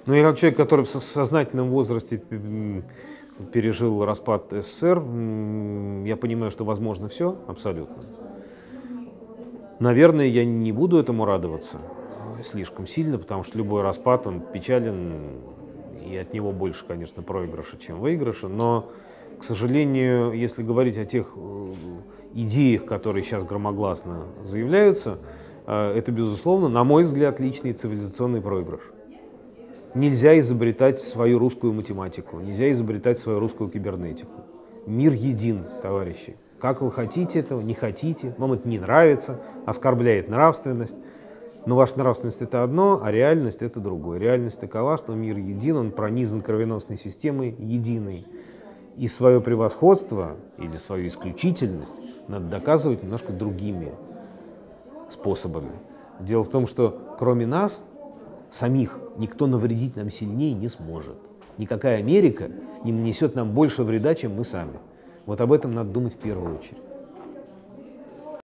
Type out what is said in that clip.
Но я как человек, который в сознательном возрасте пережил распад СССР, я понимаю, что возможно все абсолютно. Наверное, я не буду этому радоваться слишком сильно, потому что любой распад, он печален, и от него больше, конечно, проигрыша, чем выигрыша. Но, к сожалению, если говорить о тех идеях, которые сейчас громогласно заявляются, это, безусловно, на мой взгляд, личный цивилизационный проигрыш. Нельзя изобретать свою русскую математику, нельзя изобретать свою русскую кибернетику. Мир един, товарищи. Как вы хотите этого, не хотите, вам это не нравится, оскорбляет нравственность. Но ваша нравственность — это одно, а реальность — это другое. Реальность такова, что мир един, он пронизан кровеносной системой единой. И свое превосходство или свою исключительность надо доказывать немножко другими способами. Дело в том, что кроме нас самих никто навредить нам сильнее не сможет. Никакая Америка не нанесет нам больше вреда, чем мы сами. Вот об этом надо думать в первую очередь.